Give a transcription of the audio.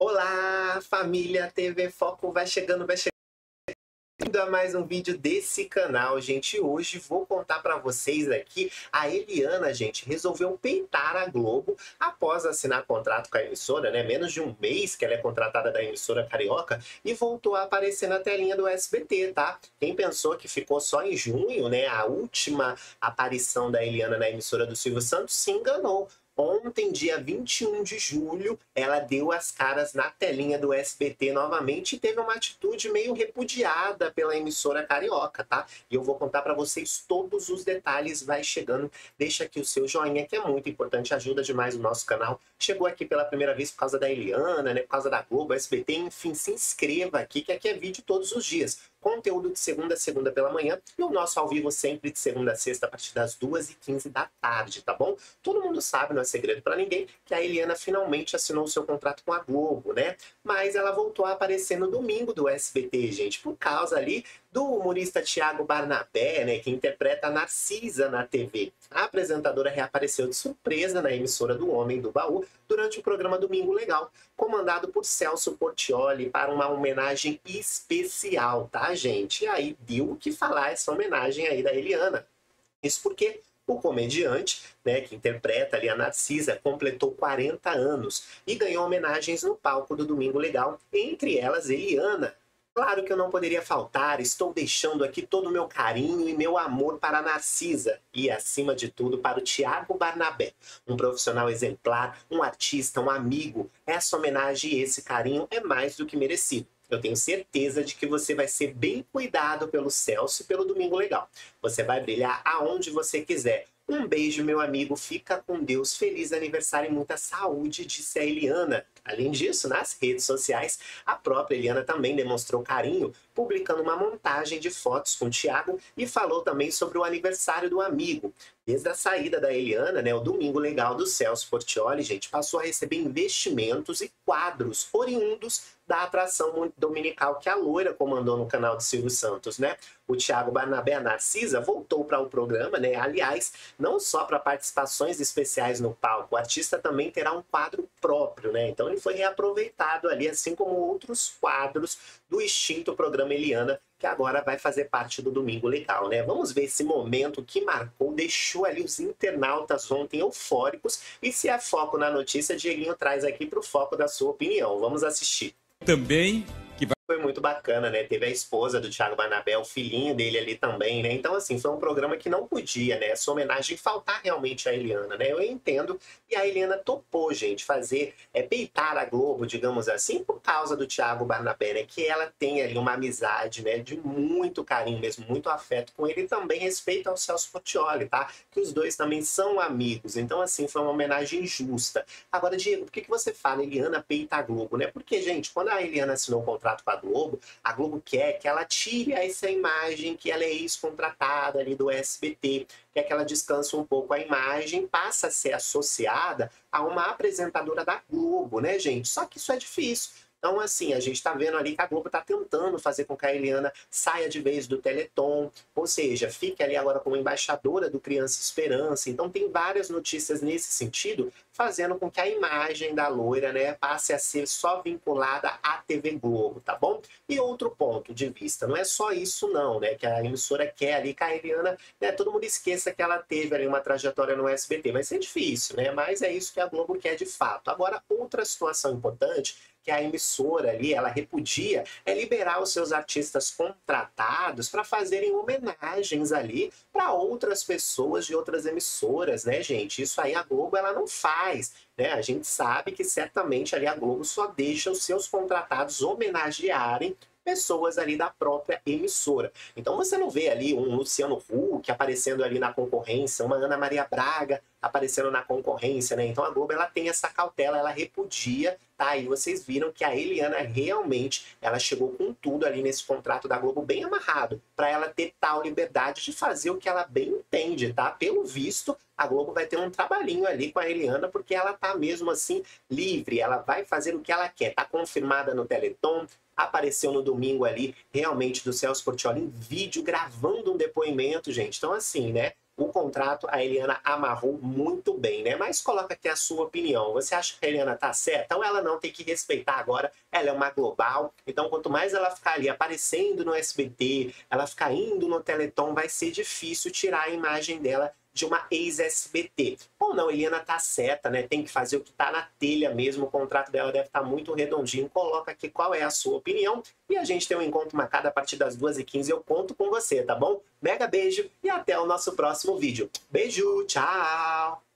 Olá, família TV Foco, vai chegando, bem-vindo a mais um vídeo desse canal, gente. Hoje vou contar pra vocês aqui, a Eliana, gente, resolveu peitar a Globo após assinar contrato com a emissora, né? Menos de um mês que ela é contratada da emissora carioca e voltou a aparecer na telinha do SBT, tá? Quem pensou que ficou só em junho, né? A última aparição da Eliana na emissora do Silvio Santos se enganou. Ontem, dia 21 de julho, ela deu as caras na telinha do SBT novamente e teve uma atitude meio repudiada pela emissora carioca, tá? E eu vou contar pra vocês todos os detalhes, vai chegando. Deixa aqui o seu joinha, que é muito importante, ajuda demais o nosso canal. Chegou aqui pela primeira vez por causa da Eliana, né? Por causa da Globo, SBT, enfim, se inscreva aqui, que aqui é vídeo todos os dias. Conteúdo de segunda a segunda pela manhã e o nosso ao vivo sempre de segunda a sexta a partir das 2h15 da tarde, tá bom? Todo mundo sabe, não é segredo pra ninguém, que a Eliana finalmente assinou o seu contrato com a Globo, né? Mas ela voltou a aparecer no domingo do SBT, gente, por causa ali do humorista Thiago Barnabé, né, que interpreta a Narcisa na TV. A apresentadora reapareceu de surpresa na emissora do Homem do Baú durante o programa Domingo Legal, comandado por Celso Portiolli, para uma homenagem especial, tá, gente? E aí deu o que falar essa homenagem aí da Eliana. Isso porque o comediante, né, que interpreta ali a Narcisa, completou 40 anos e ganhou homenagens no palco do Domingo Legal, entre elas Eliana. Claro que eu não poderia faltar, estou deixando aqui todo o meu carinho e meu amor para a Narcisa e, acima de tudo, para o Thiago Barnabé, um profissional exemplar, um artista, um amigo. Essa homenagem e esse carinho é mais do que merecido. Eu tenho certeza de que você vai ser bem cuidado pelo Celso e pelo Domingo Legal. Você vai brilhar aonde você quiser. Um beijo, meu amigo. Fica com Deus. Feliz aniversário e muita saúde, disse a Eliana. Além disso, nas redes sociais, a própria Eliana também demonstrou carinho, publicando uma montagem de fotos com o Thiago e falou também sobre o aniversário do amigo. Desde a saída da Eliana, né, o Domingo Legal do Celso Portiolli, gente, passou a receber investimentos e quadros oriundos da atração dominical que a Loira comandou no canal de Silvio Santos, né? O Thiago Barnabé, a Narcisa, voltou para o programa, né? Aliás, não só para participações especiais no palco, o artista também terá um quadro próprio, né? Então ele foi reaproveitado ali, assim como outros quadros do extinto programa Eliana, que agora vai fazer parte do Domingo Legal, né? Vamos ver esse momento que marcou, deixou ali os internautas ontem eufóricos, e se é foco na notícia, Dieguinho traz aqui para o foco da sua opinião. Vamos assistir. Também Foi muito bacana, né? Teve a esposa do Thiago Barnabé, o filhinho dele ali também, né? Então, assim, foi um programa que não podia, né? Essa homenagem faltar realmente à Eliana, né? Eu entendo. E a Eliana topou, gente, fazer, peitar a Globo, digamos assim, por causa do Thiago Barnabé, né? Que ela tem ali uma amizade, né? De muito carinho mesmo, muito afeto com ele e também respeito ao Celso Portiolli, tá? Que os dois também são amigos. Então, assim, foi uma homenagem justa. Agora, Diego, por que você fala Eliana peita a Globo, né? Porque, gente, quando a Eliana assinou o contrato com a Globo quer que ela tire essa imagem que ela é ex-contratada ali do SBT, quer que ela descanse um pouco a imagem, passa a ser associada a uma apresentadora da Globo, né, gente? Só que isso é difícil. Então, assim, a gente tá vendo ali que a Globo tá tentando fazer com que a Eliana saia de vez do Teleton, ou seja, fique ali agora como embaixadora do Criança Esperança. Então, tem várias notícias nesse sentido, fazendo com que a imagem da loira, né, passe a ser só vinculada à TV Globo, tá bom? E outro ponto de vista, não é só isso não, né, que a emissora quer ali que a Eliana, né, todo mundo esqueça que ela teve ali uma trajetória no SBT, vai ser difícil, né, mas é isso que a Globo quer de fato. Agora, outra situação importante que a emissora ali, ela repudia, é liberar os seus artistas contratados para fazerem homenagens ali para outras pessoas de outras emissoras, né, gente? Isso aí a Globo, ela não faz, né? A gente sabe que certamente ali a Globo só deixa os seus contratados homenagearem pessoas ali da própria emissora. Então você não vê ali um Luciano Huck aparecendo ali na concorrência, uma Ana Maria Braga aparecendo na concorrência, né? Então a Globo, ela tem essa cautela, ela repudia, tá? E vocês viram que a Eliana realmente, ela chegou com tudo ali nesse contrato da Globo bem amarrado, para ela ter tal liberdade de fazer o que ela bem entende, tá? Pelo visto, a Globo vai ter um trabalhinho ali com a Eliana, porque ela tá mesmo assim livre, ela vai fazer o que ela quer, tá confirmada no Teleton, apareceu no domingo ali, realmente, do Celso Portiolli em vídeo, gravando um depoimento, gente. Então, assim, né? o contrato a Eliana amarrou muito bem, né? Mas coloca aqui a sua opinião. Você acha que a Eliana tá certa? Então ela não tem que respeitar agora, ela é uma global. Então quanto mais ela ficar ali aparecendo no SBT, ela ficar indo no Teleton, vai ser difícil tirar a imagem dela de uma ex-SBT. Ou não, Eliana tá certa, né? Tem que fazer o que tá na telha mesmo, o contrato dela deve estar muito redondinho. Coloca aqui qual é a sua opinião e a gente tem um encontro marcado a partir das 2h15. Eu conto com você, tá bom? Mega beijo e até o nosso próximo vídeo. Beijo, tchau!